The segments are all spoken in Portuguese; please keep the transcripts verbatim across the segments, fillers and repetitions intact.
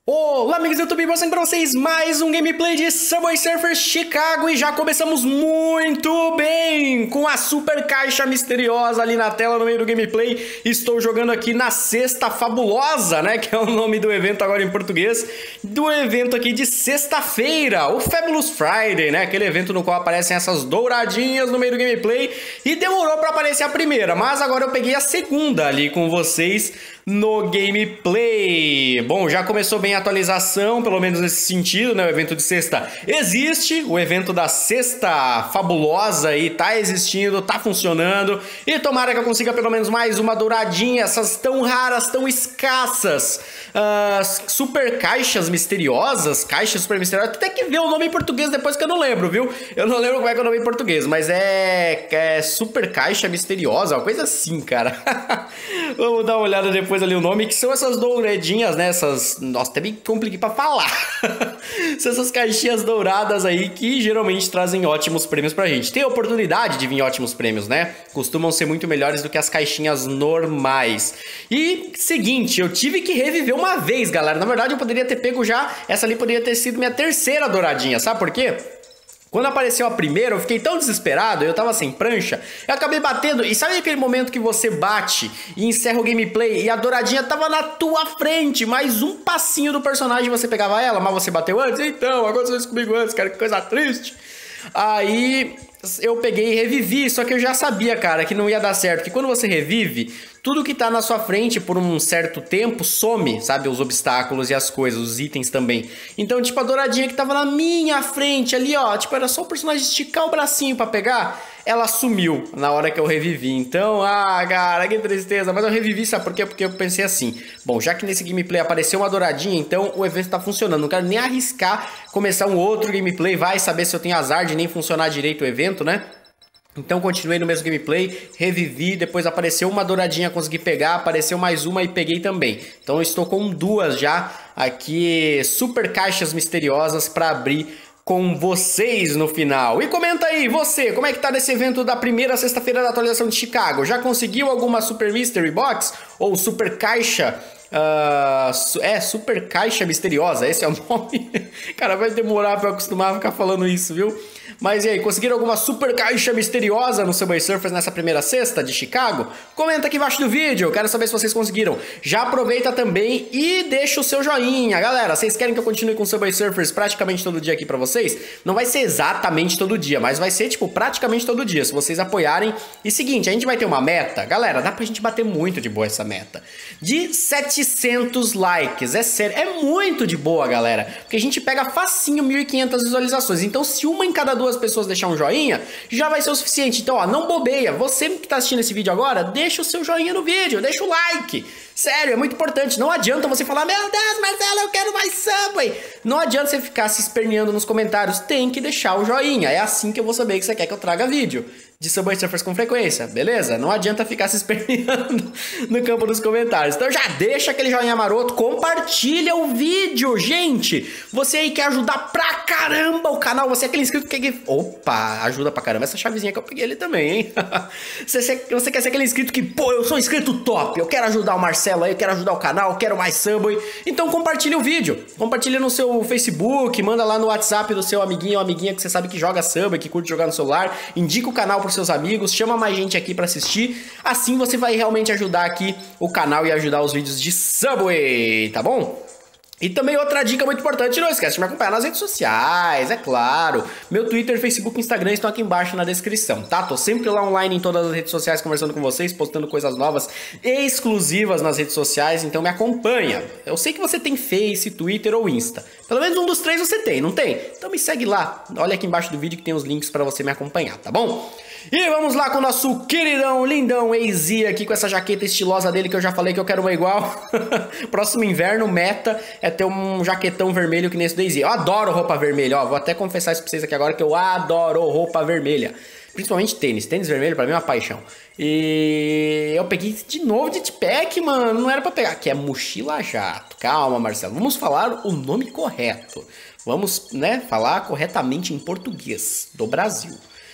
Olá amigos do YouTube, mostrando pra vocês mais um gameplay de Subway Surfers Chicago. E já começamos muito bem com a super caixa misteriosa ali na tela no meio do gameplay. Estou jogando aqui na Sexta Fabulosa, né, que é o nome do evento agora em português, do evento aqui de sexta-feira, o Fabulous Friday, né, aquele evento no qual aparecem essas douradinhas no meio do gameplay. E demorou pra aparecer a primeira, mas agora eu peguei a segunda ali com vocês no gameplay. Bom, já começou bem a atualização, pelo menos nesse sentido, né? O evento de sexta existe, o evento da Sexta Fabulosa aí tá existindo, tá funcionando, e tomara que eu consiga pelo menos mais uma douradinha, essas tão raras, tão escassas uh, super caixas misteriosas, caixas super misteriosas. Tem que ver o nome em português depois, que eu não lembro, viu? Eu não lembro como é que é o nome em português, mas é, é super caixa misteriosa, uma coisa assim, cara. Vamos dar uma olhada depois ali o nome, que são essas douradinhas, né? Essas... Nossa, até me compliquei pra falar. São essas caixinhas douradas aí que geralmente trazem ótimos prêmios pra gente. Tem a oportunidade de vir ótimos prêmios, né? Costumam ser muito melhores do que as caixinhas normais. E, seguinte, eu tive que reviver uma vez, galera. Na verdade, eu poderia ter pego já... Essa ali poderia ter sido minha terceira douradinha, sabe por quê? Quando apareceu a primeira, eu fiquei tão desesperado, eu tava sem prancha, eu acabei batendo, e sabe aquele momento que você bate e encerra o gameplay e a douradinha tava na tua frente, mais um passinho do personagem você pegava ela, mas você bateu antes? Então, aconteceu isso comigo antes, cara, que coisa triste. Aí eu peguei e revivi, só que eu já sabia, cara, que não ia dar certo, que quando você revive, tudo que tá na sua frente por um certo tempo some, sabe? Os obstáculos e as coisas, os itens também. Então, tipo, a douradinha que tava na minha frente ali, ó, tipo, era só o personagem esticar o bracinho pra pegar, ela sumiu na hora que eu revivi. Então, ah, cara, que tristeza. Mas eu revivi, sabe por quê? Porque eu pensei assim, bom, já que nesse gameplay apareceu uma douradinha, então o evento tá funcionando. Não quero nem arriscar começar um outro gameplay, vai saber se eu tenho azar de nem funcionar direito o evento, né? Então continuei no mesmo gameplay, revivi, depois apareceu uma douradinha, consegui pegar, apareceu mais uma e peguei também. Então eu estou com duas já aqui, super caixas misteriosas para abrir com vocês no final. E comenta aí, você, como é que tá nesse evento da primeira sexta-feira da atualização de Chicago? Já conseguiu alguma Super Mystery Box? Ou Super Caixa? Uh, é, Super Caixa Misteriosa, esse é o nome. Cara, vai demorar pra eu acostumar a ficar falando isso, viu? Mas e aí, conseguiram alguma super caixa misteriosa no Subway Surfers nessa primeira sexta de Chicago? Comenta aqui embaixo do vídeo, eu quero saber se vocês conseguiram. Já aproveita também e deixa o seu joinha. Galera, vocês querem que eu continue com o Subway Surfers praticamente todo dia aqui pra vocês? Não vai ser exatamente todo dia, mas vai ser, tipo, praticamente todo dia, se vocês apoiarem. E seguinte, a gente vai ter uma meta. Galera, dá pra gente bater muito de boa essa meta. De setecentos likes, é sério, é muito de boa, galera. Porque a gente pega facinho mil e quinhentas visualizações. Então, se uma em cada duas duas pessoas deixar um joinha, já vai ser o suficiente. Então, ó, não bobeia. Você que tá assistindo esse vídeo agora, deixa o seu joinha no vídeo, deixa o like. Sério, é muito importante. Não adianta você falar, meu Deus, Marcelo, eu quero mais Subway. Não adianta você ficar se esperneando nos comentários. Tem que deixar o joinha. É assim que eu vou saber que você quer que eu traga vídeo de Subway Surfers com frequência, beleza? Não adianta ficar se esperneando no campo dos comentários. Então já deixa aquele joinha maroto, compartilha o vídeo, gente. Você aí quer ajudar pra caramba o canal, você é aquele inscrito que... Opa, ajuda pra caramba essa chavezinha que eu peguei ali também, hein? você, você quer ser aquele inscrito que, pô, eu sou inscrito top, eu quero ajudar o Marcelo aí, eu quero ajudar o canal, eu quero mais Subway. Então compartilha o vídeo, compartilha no seu Facebook, manda lá no WhatsApp do seu amiguinho ou amiguinha que você sabe que joga Subway, que curte jogar no celular, indica o canal pros seus amigos, chama mais gente aqui pra assistir, assim você vai realmente ajudar aqui o canal e ajudar os vídeos de Subway, tá bom? E também outra dica muito importante, não esquece de me acompanhar nas redes sociais, é claro. Meu Twitter, Facebook e Instagram estão aqui embaixo na descrição, tá? Tô sempre lá online em todas as redes sociais conversando com vocês, postando coisas novas e exclusivas nas redes sociais, então me acompanha. Eu sei que você tem Face, Twitter ou Insta. Pelo menos um dos três você tem, não tem? Então me segue lá, olha aqui embaixo do vídeo que tem os links pra você me acompanhar, tá bom? E vamos lá com o nosso queridão, lindão A Z aqui com essa jaqueta estilosa dele que eu já falei que eu quero uma igual. Próximo inverno, meta é ter um jaquetão vermelho que nem esse do A Z. Eu adoro roupa vermelha, ó, vou até confessar isso pra vocês aqui agora que eu adoro roupa vermelha. Principalmente tênis, tênis vermelho pra mim é uma paixão. E eu peguei de novo de Jetpack, mano, não era pra pegar, que é mochila jato. Calma, Marcelo, vamos falar o nome correto. Vamos, né, falar corretamente em português do Brasil.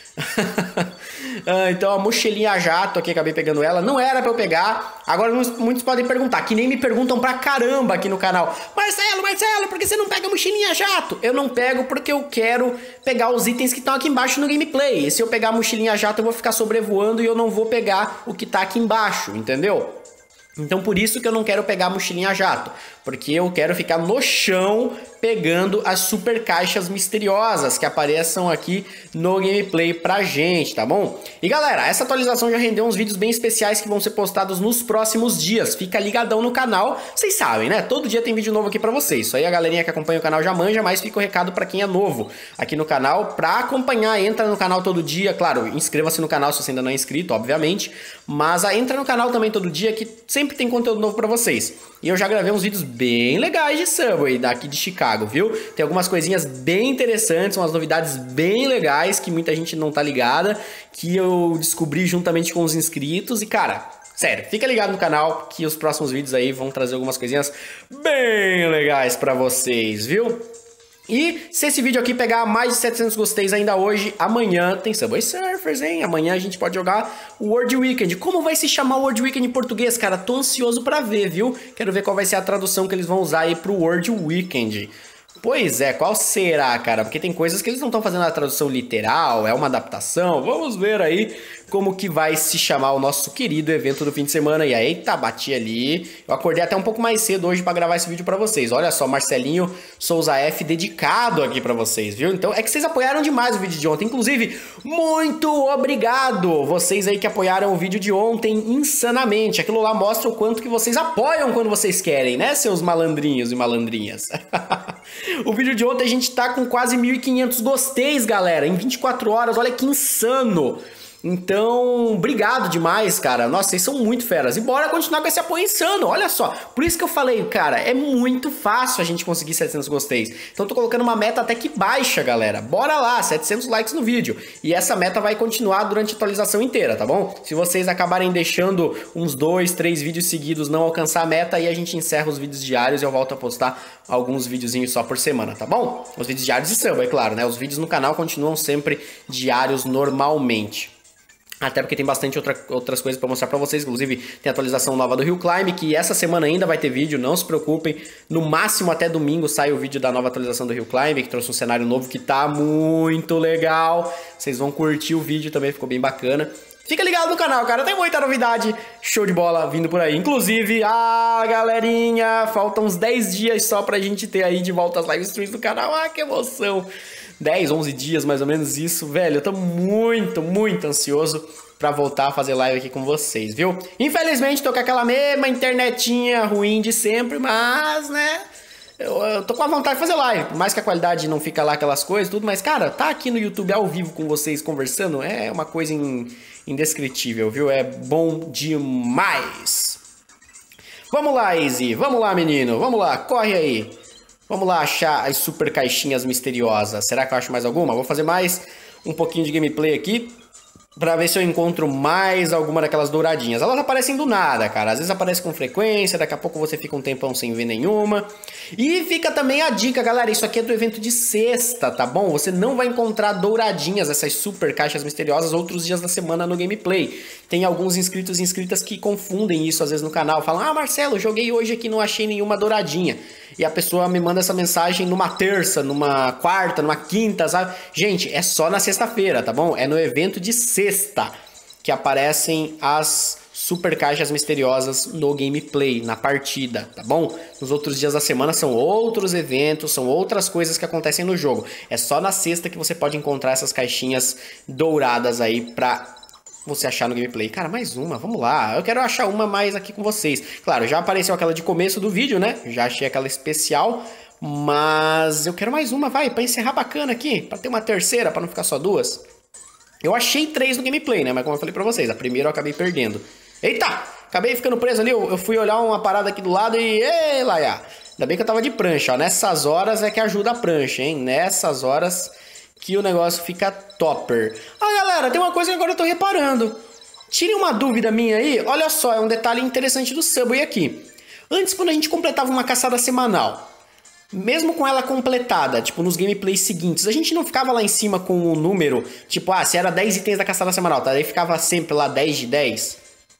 Ah, então a mochilinha jato aqui, acabei pegando ela. Não era pra eu pegar. Agora muitos podem perguntar, que nem me perguntam pra caramba aqui no canal. Marcelo, Marcelo, por que você não pega a mochilinha jato? Eu não pego porque eu quero pegar os itens que estão aqui embaixo no gameplay. E se eu pegar a mochilinha jato eu vou ficar sobrevoando e eu não vou pegar o que tá aqui embaixo, entendeu? Então por isso que eu não quero pegar a mochilinha jato, porque eu quero ficar no chão pegando as super caixas misteriosas que apareçam aqui no gameplay pra gente, tá bom? E galera, essa atualização já rendeu uns vídeos bem especiais que vão ser postados nos próximos dias. Fica ligadão no canal, vocês sabem, né? Todo dia tem vídeo novo aqui pra vocês. Isso aí a galerinha que acompanha o canal já manja, mas fica o recado pra quem é novo aqui no canal pra acompanhar. Entra no canal todo dia, claro, inscreva-se no canal se você ainda não é inscrito, obviamente, mas ah, entra no canal também todo dia que sempre tem conteúdo novo pra vocês. E eu já gravei uns vídeos bem legais de Subway daqui de Chicago, viu? Tem algumas coisinhas bem interessantes, umas novidades bem legais que muita gente não tá ligada, que eu descobri juntamente com os inscritos. E cara, sério, fica ligado no canal que os próximos vídeos aí vão trazer algumas coisinhas bem legais pra vocês, viu? E se esse vídeo aqui pegar mais de setecentos gosteios ainda hoje, amanhã tem Subway Surfers, hein? Amanhã a gente pode jogar o World Weekend. Como vai se chamar o World Weekend em português, cara? Tô ansioso pra ver, viu? Quero ver qual vai ser a tradução que eles vão usar aí pro World Weekend. Pois é, qual será, cara? Porque tem coisas que eles não estão fazendo a tradução literal, é uma adaptação. Vamos ver aí como que vai se chamar o nosso querido evento do fim de semana. E aí, eita, bati ali. Eu acordei até um pouco mais cedo hoje pra gravar esse vídeo pra vocês. Olha só, Marcelinho Souza F dedicado aqui pra vocês, viu? Então, é que vocês apoiaram demais o vídeo de ontem. Inclusive, muito obrigado! Vocês aí que apoiaram o vídeo de ontem insanamente. Aquilo lá mostra o quanto que vocês apoiam quando vocês querem, né, seus malandrinhos e malandrinhas? O vídeo de ontem a gente tá com quase mil e quinhentos gosteios, galera, em vinte e quatro horas, olha que insano! Então, obrigado demais, cara. Nossa, vocês são muito feras. E bora continuar com esse apoio insano, olha só. Por isso que eu falei, cara, é muito fácil a gente conseguir setecentos gosteios. Então, tô colocando uma meta até que baixa, galera. Bora lá, setecentos likes no vídeo. E essa meta vai continuar durante a atualização inteira, tá bom? Se vocês acabarem deixando uns dois, três vídeos seguidos não alcançar a meta, aí a gente encerra os vídeos diários e eu volto a postar alguns videozinhos só por semana, tá bom? Os vídeos diários de samba, é claro, né? Os vídeos no canal continuam sempre diários normalmente. Até porque tem bastante outra, outras coisas para mostrar para vocês. Inclusive tem a atualização nova do Hill Climb, que essa semana ainda vai ter vídeo, não se preocupem. No máximo até domingo sai o vídeo da nova atualização do Hill Climb, que trouxe um cenário novo que tá muito legal. Vocês vão curtir o vídeo também, ficou bem bacana. Fica ligado no canal, cara, tem muita novidade, show de bola vindo por aí. Inclusive, ah, galerinha, faltam uns dez dias só pra gente ter aí de volta as live streams do canal. Ah, que emoção! dez, onze dias, mais ou menos isso, velho. Eu tô muito, muito ansioso pra voltar a fazer live aqui com vocês, viu? Infelizmente, tô com aquela mesma internetinha ruim de sempre, mas, né... Eu, eu tô com a vontade de fazer live, por mais que a qualidade não fica lá aquelas coisas, tudo, mas, cara, tá aqui no YouTube ao vivo com vocês conversando é uma coisa in, indescritível, viu? É bom demais. Vamos lá, Easy. Vamos lá, menino. Vamos lá, corre aí. Vamos lá achar as super caixinhas misteriosas. Será que eu acho mais alguma? Vou fazer mais um pouquinho de gameplay aqui pra ver se eu encontro mais alguma daquelas douradinhas. Elas aparecem do nada, cara. Às vezes aparecem com frequência, daqui a pouco você fica um tempão sem ver nenhuma. E fica também a dica, galera. Isso aqui é do evento de sexta, tá bom? Você não vai encontrar douradinhas, essas super caixas misteriosas, outros dias da semana no gameplay. Tem alguns inscritos e inscritas que confundem isso às vezes no canal. Falam, ah, Marcelo, joguei hoje aqui e não achei nenhuma douradinha. E a pessoa me manda essa mensagem numa terça, numa quarta, numa quinta, sabe? Gente, é só na sexta-feira, tá bom? É no evento de sexta que aparecem as super caixas misteriosas no gameplay, na partida, tá bom? Nos outros dias da semana são outros eventos, são outras coisas que acontecem no jogo. É só na sexta que você pode encontrar essas caixinhas douradas aí pra você achar no gameplay. Cara, mais uma, vamos lá. Eu quero achar uma mais aqui com vocês. Claro, já apareceu aquela de começo do vídeo, né? Já achei aquela especial, mas eu quero mais uma, vai, pra encerrar bacana aqui, pra ter uma terceira, pra não ficar só duas. Eu achei três no gameplay, né? Mas como eu falei pra vocês, a primeira eu acabei perdendo. Eita! Acabei ficando preso ali, eu, eu fui olhar uma parada aqui do lado e... Ei, Laia! Ainda bem que eu tava de prancha, ó. Nessas horas é que ajuda a prancha, hein? Nessas horas que o negócio fica topper. Ah, galera, tem uma coisa que agora eu tô reparando. Tirem uma dúvida minha aí. Olha só, é um detalhe interessante do Subway aqui. Antes, quando a gente completava uma caçada semanal, mesmo com ela completada, tipo, nos gameplays seguintes, a gente não ficava lá em cima com o número, tipo, ah, se era dez itens da caçada semanal, tá? Aí ficava sempre lá dez de dez.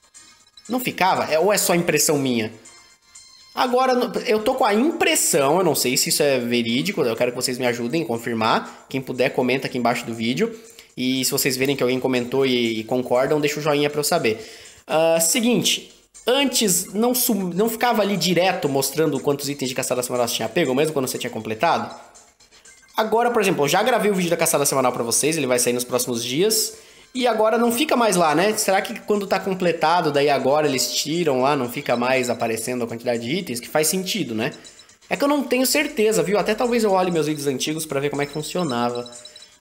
Não ficava? É, ou é só impressão minha? Agora, eu tô com a impressão, eu não sei se isso é verídico, eu quero que vocês me ajudem a confirmar. Quem puder, comenta aqui embaixo do vídeo. E se vocês verem que alguém comentou e, e concordam, deixa o joinha pra eu saber. Uh, seguinte, antes não, sum, não ficava ali direto mostrando quantos itens de caçada semanal você tinha pego, mesmo quando você tinha completado? Agora, por exemplo, eu já gravei o vídeo da caçada semanal pra vocês, ele vai sair nos próximos dias. E agora não fica mais lá, né? Será que quando tá completado, daí agora eles tiram lá, não fica mais aparecendo a quantidade de itens? Que faz sentido, né? É que eu não tenho certeza, viu? Até talvez eu olhe meus vídeos antigos pra ver como é que funcionava.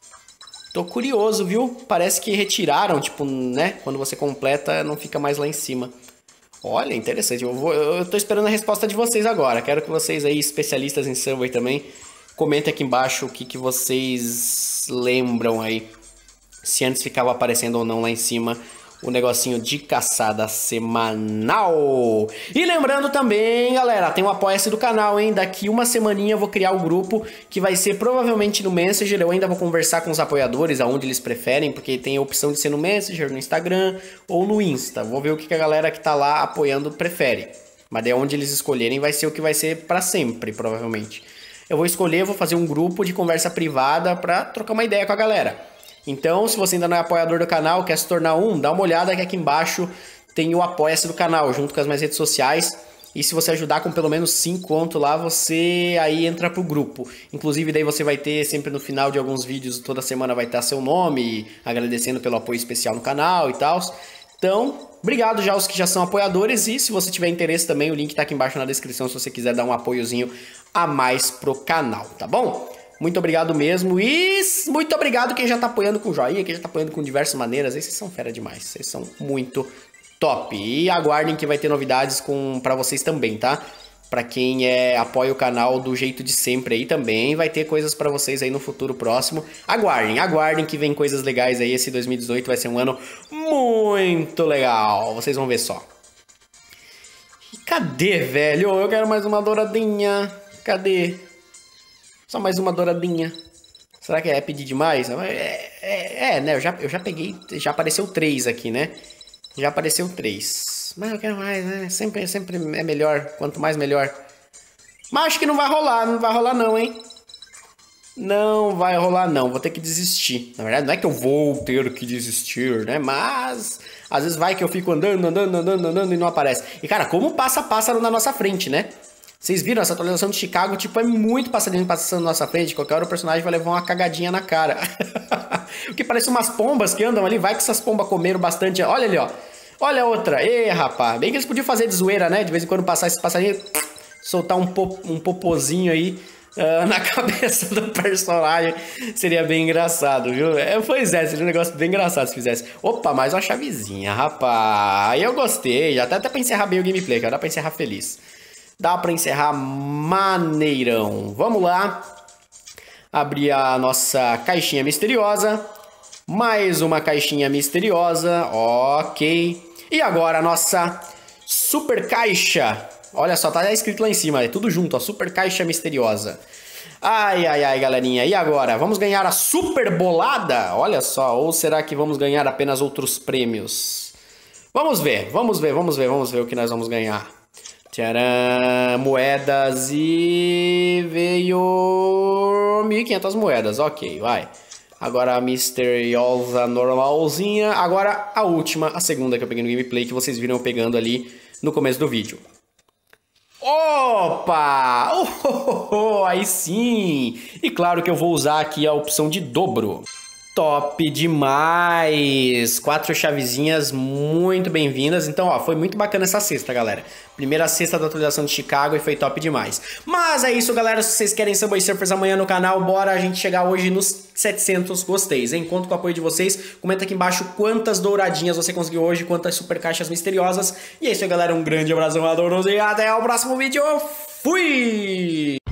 Tô curioso, viu? Parece que retiraram, tipo, né? Quando você completa, não fica mais lá em cima. Olha, interessante. Eu, vou, eu tô esperando a resposta de vocês agora. Quero que vocês aí, especialistas em Subway também, comentem aqui embaixo o que, que vocês lembram aí. Se antes ficava aparecendo ou não lá em cima o negocinho de caçada semanal. E lembrando também, galera, tem o Apoia-se do canal, hein? Daqui uma semaninha eu vou criar o grupo, que vai ser provavelmente no Messenger. Eu ainda vou conversar com os apoiadores, aonde eles preferem, porque tem a opção de ser no Messenger, no Instagram ou no Insta. Vou ver o que a galera que tá lá apoiando prefere. Mas daí onde eles escolherem vai ser o que vai ser pra sempre, provavelmente. Eu vou escolher, vou fazer um grupo de conversa privada pra trocar uma ideia com a galera. Então, se você ainda não é apoiador do canal, quer se tornar um, dá uma olhada que aqui embaixo tem o Apoia-se do canal, junto com as minhas redes sociais. E se você ajudar com pelo menos cinco conto lá, você aí entra pro grupo. Inclusive, daí você vai ter sempre no final de alguns vídeos, toda semana vai estar seu nome, agradecendo pelo apoio especial no canal e tal. Então, obrigado já aos que já são apoiadores. E se você tiver interesse também, o link tá aqui embaixo na descrição, se você quiser dar um apoiozinho a mais pro canal, tá bom? Muito obrigado mesmo e muito obrigado quem já tá apoiando com joinha, quem já tá apoiando com diversas maneiras. Vocês são fera demais, vocês são muito top. E aguardem que vai ter novidades com, pra vocês também, tá? Pra quem é, apoia o canal do jeito de sempre aí também, vai ter coisas pra vocês aí no futuro próximo. Aguardem, aguardem que vem coisas legais aí. Esse dois mil e dezoito vai ser um ano muito legal, vocês vão ver só. E cadê, velho? Eu quero mais uma douradinha. Cadê? Só mais uma douradinha. Será que é pedir demais? É, é, é né? Eu já, eu já peguei. Já apareceu três aqui, né? Já apareceu três. Mas eu quero mais, né? Sempre, sempre é melhor. Quanto mais, melhor. Mas acho que não vai rolar. Não vai rolar, não, hein? Não vai rolar, não. Vou ter que desistir. Na verdade, não é que eu vou ter que desistir, né? Mas às vezes vai que eu fico andando, andando, andando, andando e não aparece. E, cara, como passa pássaro na nossa frente, né? Vocês viram, essa atualização de Chicago, tipo, é muito passarinho passando na nossa frente. Qualquer hora o personagem vai levar uma cagadinha na cara. Porque parece umas pombas que andam ali. Vai que essas pombas comeram bastante. Olha ali, ó. Olha a outra. Ê, rapaz. Bem que eles podiam fazer de zoeira, né? De vez em quando passar esse passarinho, soltar um, po um popozinho aí uh, na cabeça do personagem. Seria bem engraçado, viu? É, pois é, seria um negócio bem engraçado se fizesse. Opa, mais uma chavezinha, rapaz. Aí eu gostei. Já até, até pra encerrar bem o gameplay, cara. Dá pra encerrar feliz. Dá pra encerrar maneirão. Vamos lá. Abrir a nossa caixinha misteriosa. Mais uma caixinha misteriosa. Ok. E agora a nossa super caixa. Olha só, tá escrito lá em cima. É tudo junto, ó. Super caixa misteriosa. Ai, ai, ai, galerinha. E agora? Vamos ganhar a super bolada? Olha só. Ou será que vamos ganhar apenas outros prêmios? Vamos ver, vamos ver, vamos ver, vamos ver o que nós vamos ganhar. Tcharam, moedas e veio mil e quinhentas moedas, ok, vai. Agora a misteriosa normalzinha, agora a última, a segunda que eu peguei no gameplay, que vocês viram eu pegando ali no começo do vídeo. Opa! Oh, oh, oh, aí sim! E claro que eu vou usar aqui a opção de dobro. Top demais! Quatro chavezinhas muito bem-vindas. Então, ó, foi muito bacana essa cesta, galera. Primeira cesta da atualização de Chicago e foi top demais. Mas é isso, galera. Se vocês querem Subway Surfers amanhã no canal, bora a gente chegar hoje nos setecentos gosteis, hein? Conto com o apoio de vocês. Comenta aqui embaixo quantas douradinhas você conseguiu hoje, quantas super caixas misteriosas. E é isso aí, galera. Um grande abraço, adoro e até o próximo vídeo. Fui!